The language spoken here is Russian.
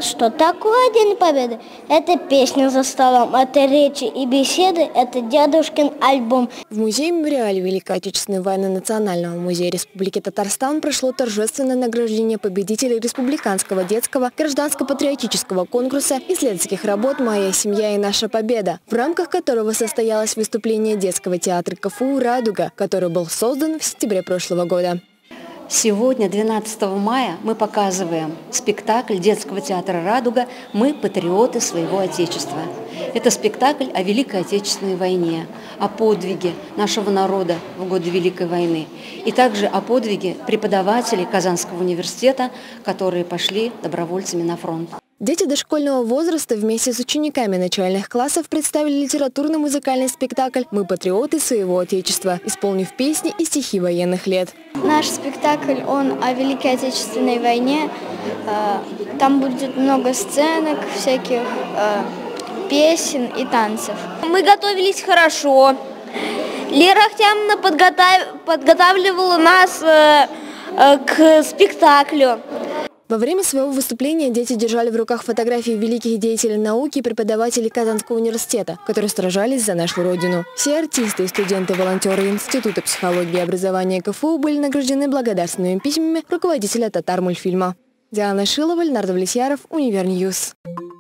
Что такое День Победы? Это песня за столом, это речи и беседы, это дедушкин альбом. В музее-мемориале Великой Отечественной войны Национального музея Республики Татарстан прошло торжественное награждение победителей Республиканского детского гражданско-патриотического конкурса исследовательских работ «Моя семья и наша победа», в рамках которого состоялось выступление детского театра КФУ «Радуга», который был создан в сентябре прошлого года. Сегодня, 12 мая, мы показываем спектакль детского театра «Радуга» «Мы – патриоты своего Отечества». Это спектакль о Великой Отечественной войне, о подвиге нашего народа в годы Великой войны и также о подвиге преподавателей Казанского университета, которые пошли добровольцами на фронт. Дети дошкольного возраста вместе с учениками начальных классов представили литературно-музыкальный спектакль «Мы – патриоты своего Отечества», исполнив песни и стихи военных лет. Наш спектакль, он о Великой Отечественной войне. Там будет много сценок, всяких песен и танцев. Мы готовились хорошо. Лера Ахтямовна подготавливала нас к спектаклю. Во время своего выступления дети держали в руках фотографии великих деятелей науки и преподавателей Казанского университета, которые сражались за нашу Родину. Все артисты и студенты-волонтеры Института психологии и образования КФУ были награждены благодарственными письмами руководителя Татармультфильма. Диана Шилова, Леонард Влесьяров, Универньюз.